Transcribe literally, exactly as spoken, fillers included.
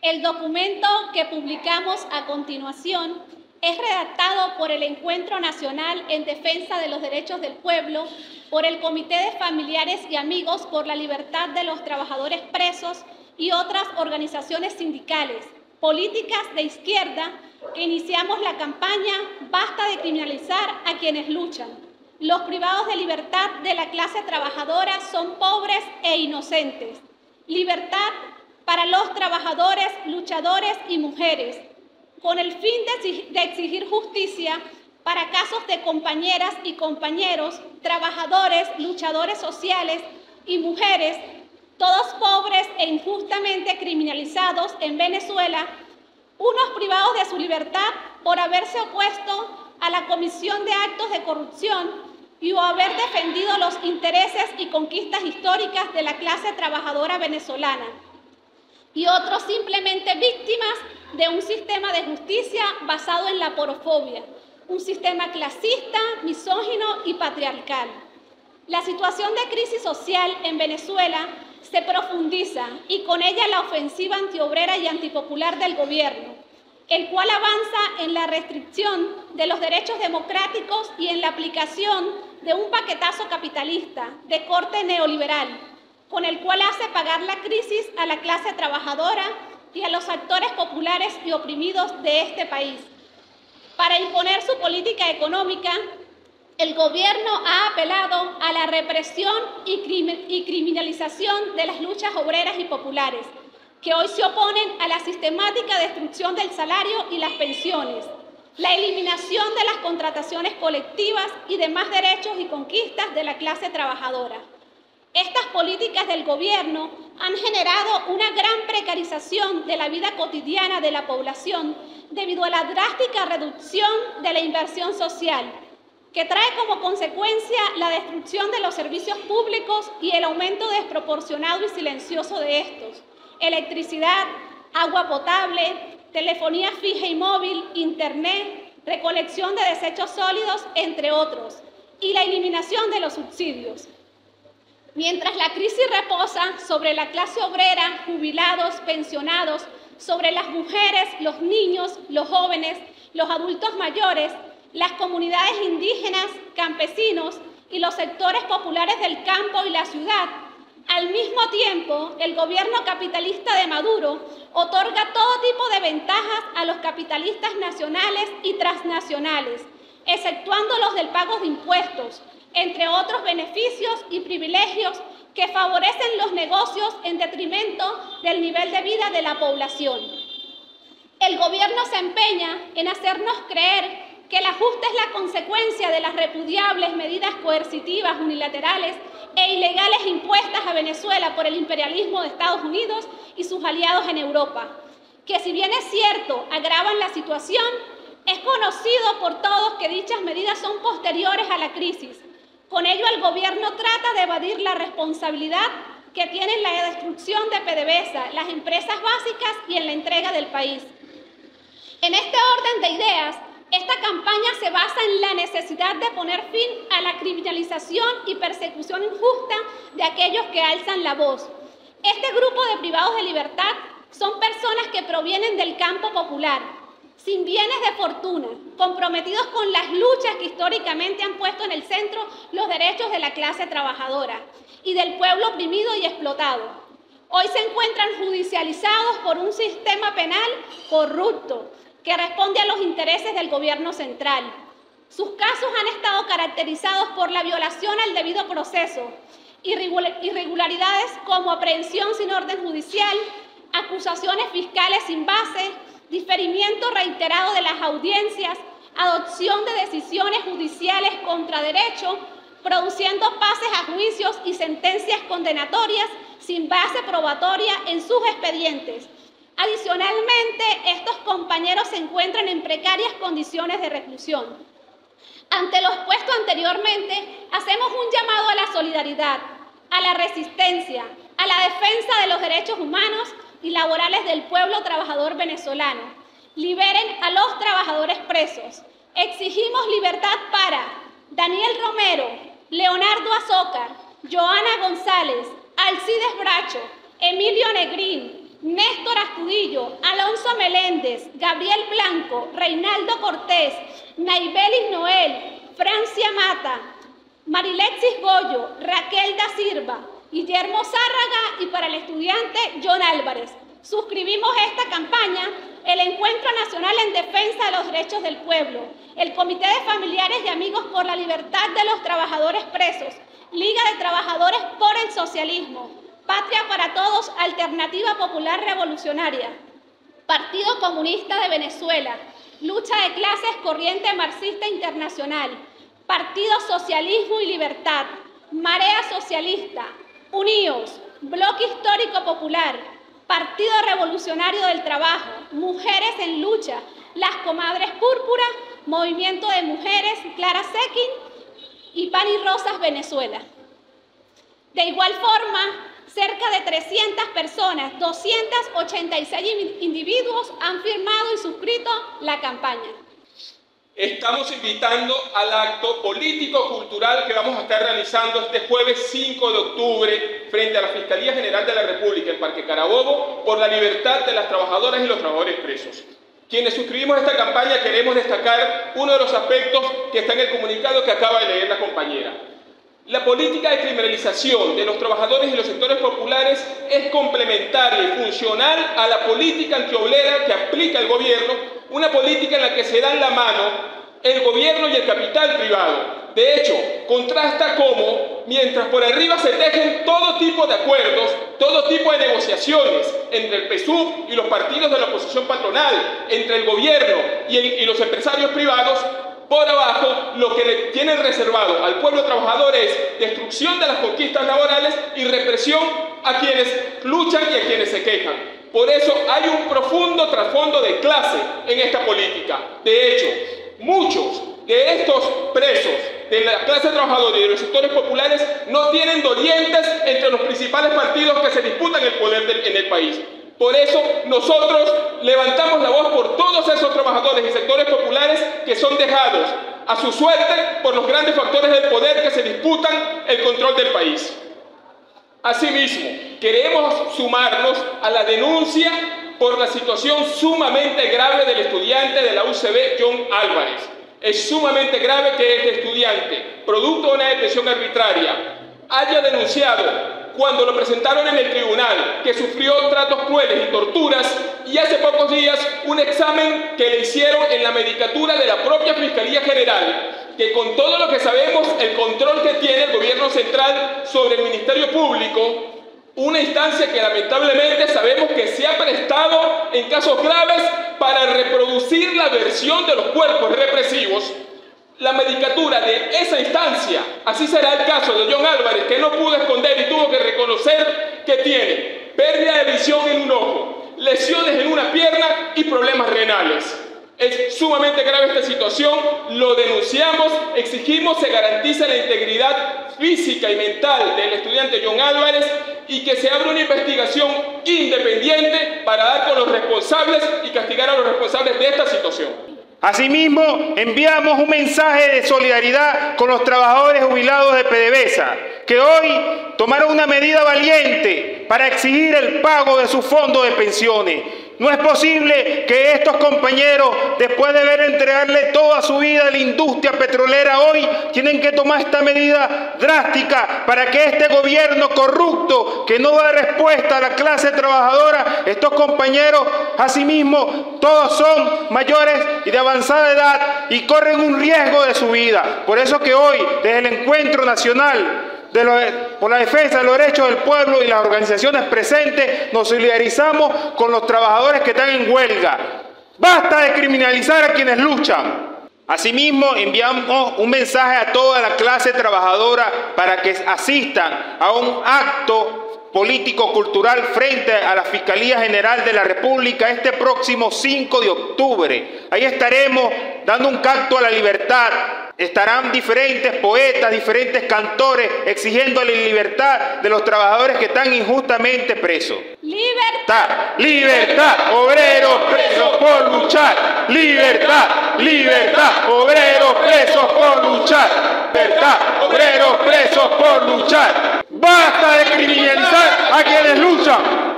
El documento que publicamos a continuación es redactado por el Encuentro Nacional en Defensa de los Derechos del Pueblo, por el Comité de Familiares y Amigos por la Libertad de los Trabajadores Presos y otras organizaciones sindicales, políticas de izquierda, que iniciamos la campaña Basta de criminalizar a quienes luchan. Los privados de libertad de la clase trabajadora son pobres e inocentes. Libertad para los trabajadores, luchadores y mujeres, con el fin de exigir justicia para casos de compañeras y compañeros, trabajadores, luchadores sociales y mujeres, todos pobres e injustamente criminalizados en Venezuela, unos privados de su libertad por haberse opuesto a la comisión de actos de corrupción y o haber defendido los intereses y conquistas históricas de la clase trabajadora venezolana, y otros simplemente víctimas de un sistema de justicia basado en la porofobia, un sistema clasista, misógino y patriarcal. La situación de crisis social en Venezuela se profundiza y con ella la ofensiva antiobrera y antipopular del gobierno, el cual avanza en la restricción de los derechos democráticos y en la aplicación de un paquetazo capitalista de corte neoliberal, con el cual hace pagar la crisis a la clase trabajadora y a los actores populares y oprimidos de este país. Para imponer su política económica, el gobierno ha apelado a la represión y, crimen, y criminalización de las luchas obreras y populares, que hoy se oponen a la sistemática destrucción del salario y las pensiones, la eliminación de las contrataciones colectivas y demás derechos y conquistas de la clase trabajadora. Estas políticas del gobierno han generado una gran precarización de la vida cotidiana de la población debido a la drástica reducción de la inversión social, que trae como consecuencia la destrucción de los servicios públicos y el aumento desproporcionado y silencioso de estos: electricidad, agua potable, telefonía fija y móvil, internet, recolección de desechos sólidos, entre otros, y la eliminación de los subsidios. Mientras la crisis reposa sobre la clase obrera, jubilados, pensionados, sobre las mujeres, los niños, los jóvenes, los adultos mayores, las comunidades indígenas, campesinos y los sectores populares del campo y la ciudad, al mismo tiempo, el gobierno capitalista de Maduro otorga todo tipo de ventajas a los capitalistas nacionales y transnacionales, exceptuando los del pago de impuestos, entre otros beneficios y privilegios que favorecen los negocios en detrimento del nivel de vida de la población. El gobierno se empeña en hacernos creer que el ajuste es la consecuencia de las repudiables medidas coercitivas unilaterales e ilegales impuestas a Venezuela por el imperialismo de Estados Unidos y sus aliados en Europa, que si bien es cierto agravan la situación, es conocido por todos que dichas medidas son posteriores a la crisis. Con ello, el gobierno trata de evadir la responsabilidad que tiene en la destrucción de PDVSA, las empresas básicas y en la entrega del país. En este orden de ideas, esta campaña se basa en la necesidad de poner fin a la criminalización y persecución injusta de aquellos que alzan la voz. Este grupo de privados de libertad son personas que provienen del campo popular, sin bienes de fortuna, comprometidos con las luchas que históricamente han puesto en el centro los derechos de la clase trabajadora y del pueblo oprimido y explotado. Hoy se encuentran judicializados por un sistema penal corrupto que responde a los intereses del gobierno central. Sus casos han estado caracterizados por la violación al debido proceso, irregularidades como aprehensión sin orden judicial, acusaciones fiscales sin base, diferimiento reiterado de las audiencias, adopción de decisiones judiciales contra derecho, produciendo pases a juicios y sentencias condenatorias sin base probatoria en sus expedientes. Adicionalmente, estos compañeros se encuentran en precarias condiciones de reclusión. Ante lo expuesto anteriormente, hacemos un llamado a la solidaridad, a la resistencia, a la defensa de los derechos humanos y laborales del pueblo trabajador venezolano. Liberen a los trabajadores presos. Exigimos libertad para Daniel Romero, Leonardo Azócar, Joana González, Alcides Bracho, Emilio Negrín, Néstor Astudillo, Trujillo, Alonso Meléndez, Gabriel Blanco, Reinaldo Cortés, Naibelis Noel, Francia Mata, Marilexis Goyo, Raquel da Silva, Guillermo Zárraga y para el estudiante John Álvarez. Suscribimos esta campaña, el Encuentro Nacional en Defensa de los Derechos del Pueblo, el Comité de Familiares y Amigos por la Libertad de los Trabajadores Presos, Liga de Trabajadores por el Socialismo, Patria para Todos, Alternativa Popular Revolucionaria, Partido Comunista de Venezuela, Lucha de Clases, Corriente Marxista Internacional, Partido Socialismo y Libertad, Marea Socialista, Unidos, Bloque Histórico Popular, Partido Revolucionario del Trabajo, Mujeres en Lucha, Las Comadres Púrpura, Movimiento de Mujeres, Clara Sequin y Pan y Rosas Venezuela. De igual forma, cerca de trescientas personas, doscientos ochenta y seis individuos han firmado y suscrito la campaña. Estamos invitando al acto político-cultural que vamos a estar realizando este jueves cinco de octubre frente a la Fiscalía General de la República en Parque Carabobo por la libertad de las trabajadoras y los trabajadores presos. Quienes suscribimos esta campaña queremos destacar uno de los aspectos que está en el comunicado que acaba de leer la compañera. La política de criminalización de los trabajadores y los sectores populares es complementaria y funcional a la política antiobrera que aplica el gobierno, una política en la que se dan la mano el gobierno y el capital privado. De hecho, contrasta cómo, mientras por arriba se tejen todo tipo de acuerdos, todo tipo de negociaciones entre el P S U V y los partidos de la oposición patronal, entre el gobierno y, el, y los empresarios privados, por abajo lo que le tienen reservado al pueblo trabajador es destrucción de las conquistas laborales y represión a quienes luchan y a quienes se quejan. Por eso hay un profundo trasfondo de clase en esta política. De hecho, muchos de estos presos de la clase trabajadora y de los sectores populares no tienen dolientes entre los principales partidos que se disputan el poder del, en el país. Por eso nosotros levantamos la voz por todos esos trabajadores y sectores populares que son dejados a su suerte por los grandes factores del poder que se disputan el control del país. Asimismo, queremos sumarnos a la denuncia por la situación sumamente grave del estudiante de la U C B, John Álvarez. Es sumamente grave que este estudiante, producto de una detención arbitraria, haya denunciado cuando lo presentaron en el tribunal que sufrió tratos crueles y torturas, y hace pocos días un examen que le hicieron en la medicatura de la propia Fiscalía General, que con todo lo que sabemos, el control que tiene el gobierno central sobre el Ministerio Público, una instancia que lamentablemente sabemos que se ha prestado en casos graves para reproducir la versión de los cuerpos represivos, la medicatura de esa instancia, así será el caso de John Álvarez, que no pudo esconder y tuvo que reconocer que tiene pérdida de visión en un ojo, lesiones en una pierna y problemas renales. Es sumamente grave esta situación, lo denunciamos, exigimos se garantice la integridad física y mental del estudiante John Álvarez y que se abra una investigación independiente para dar con los responsables y castigar a los responsables de esta situación. Asimismo, enviamos un mensaje de solidaridad con los trabajadores jubilados de PDVSA, que hoy tomaron una medida valiente para exigir el pago de su fondo de pensiones. No es posible que estos compañeros, después de ver entregarle toda su vida a la industria petrolera, hoy tienen que tomar esta medida drástica para que este gobierno corrupto, que no da respuesta a la clase trabajadora, estos compañeros, asimismo, todos son mayores y de avanzada edad y corren un riesgo de su vida. Por eso que hoy, desde el Encuentro Nacional De lo, por la defensa de los derechos del pueblo y las organizaciones presentes, nos solidarizamos con los trabajadores que están en huelga. Basta de criminalizar a quienes luchan. Asimismo, enviamos un mensaje a toda la clase trabajadora para que asistan a un acto político-cultural frente a la Fiscalía General de la República este próximo cinco de octubre. Ahí estaremos dando un canto a la libertad. Estarán diferentes poetas, diferentes cantores exigiendo la libertad de los trabajadores que están injustamente presos. ¡Libertad! ¡Libertad! ¡Obreros presos por luchar! ¡Libertad! ¡Libertad! ¡Obreros presos por luchar! ¡Libertad! ¡Obreros presos por luchar! ¡Basta de criminalizar a quienes luchan!